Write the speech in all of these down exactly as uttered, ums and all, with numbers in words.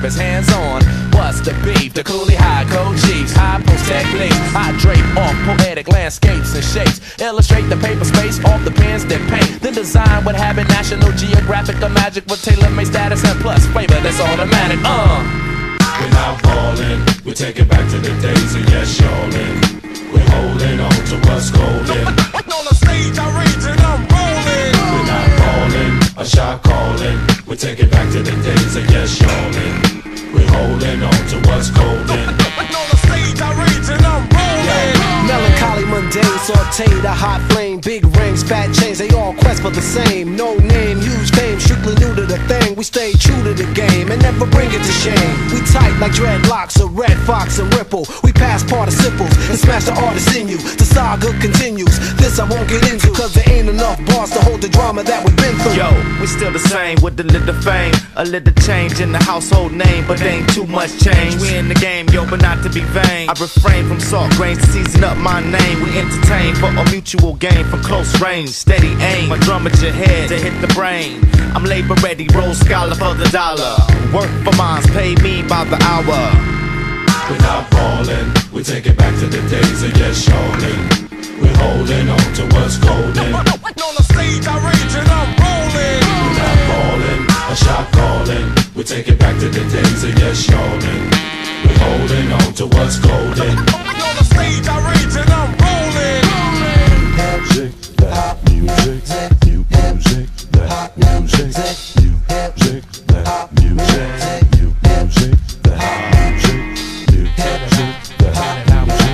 it's hands on. What's the beef? The coolie high code chiefs, high post techniques. I drape off poetic landscapes and shapes. Illustrate the paper space off the pens that paint. Then design what habit National Geographic or magic with tailor-made status and plus flavor that's automatic. Uh. We're not falling, we take it back to the days of yes, y'allin'. We're holding on to what's golden. On the stage I rage and I'm rolling. We're not falling, a shot calling. We take it back to the days of yes, y'allin'. We're holding on to what's golden. On the stage I rage and I'm rolling. Melancholy, mundane, sauteed, a hot flame. Big rings, fat chains, they all quest for the same. No name, huge fame, strictly new to the thing. We stay true to the game and never bring it to shame. We tight like dreadlocks, a red fox and ripple. We pass participles and smash the artist in you. The saga continues, this I won't get into, cause there ain't enough bars to hold the drama that we've been through. Yo, we still the same with a little fame, a little change in the household name, but ain't too much change. We in the game, yo, but not to be vain. I refrain from salt grains to season up my name. We entertain for a mutual gain from close range, steady aim. My drum at your head to hit the brain. I'm labor ready, roll scholar for the dollar. Work for mines, pay me by the hour. We're not falling, we take it back to the days of yes, y'allin'. We're holding on to what's golden. On the stage I rage and I'm rolling. We're not falling, a shot calling. We take it back to the days of yes, y'allin'. We're holding on to what's golden. On the stage I rage and I'm rolling. Music, that music, new music, that music, new music, that music, new music, that music, new music, that music, new music, that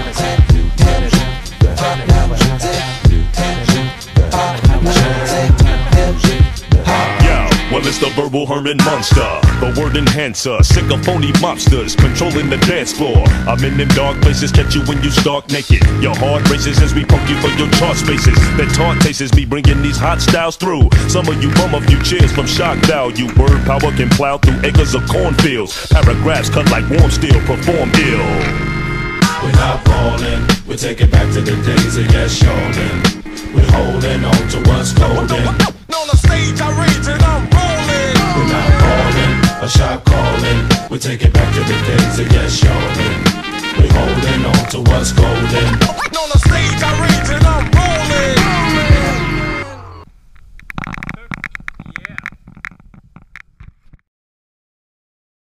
well, it's the verbal Herman Monster, the word enhancer, sick of phony mobsters controlling the dance floor. I'm in them dark places, catch you when you stark naked. Your heart races as we poke you for your chart spaces. That taunt tastes me bringing these hot styles through. Some of you bum a few cheers from shock value. Word power can plow through acres of cornfields. Paragraphs cut like warm steel, perform ill. We're not falling, we take it back to the days of yes, y'allin'. We're holding on to what's golden. On the stage I rage and I'm rolling. We're not falling, a shot calling. We take it back to the days of yes, y'allin'. We're holding on to what's golden. On the stage I rage and I'm rolling.